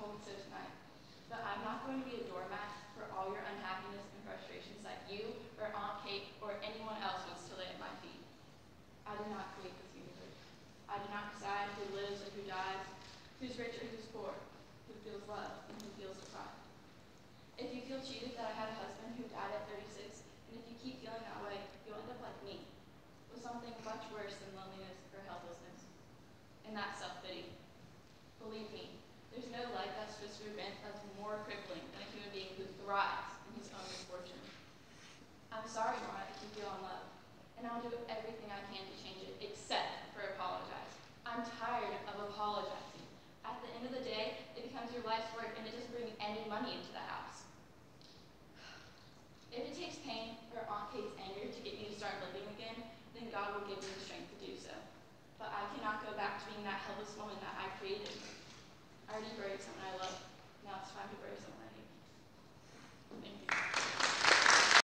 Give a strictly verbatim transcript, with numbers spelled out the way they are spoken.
told me so tonight. But I'm not going to be a doormat for all your unhappiness and frustrations that you or Aunt Kate or anyone else wants to lay at my feet. I did not create this universe. I did not decide who lives or who dies, who's rich or who's poor, who feels love and who feels deprived. If you feel cheated that I had a husband who died at thirty-six, and if you keep feeling that way, you'll end up like me, with something much worse than loneliness or helplessness. And that's self-pity. Believe me, there's no life that's supposed to prevent that's more crippling than a human being who thrives in his own misfortune. I'm sorry, Nora, if you feel unloved, and I'll do everything I can to change it, except for apologize. I'm tired of apologizing. At the end of the day, it becomes your life's work, and it doesn't bring any money into the house. If it takes pain or Aunt Kate's anger to get me to start living again, then God will give me the strength to do so. But I cannot go back to being that helpless woman that I created.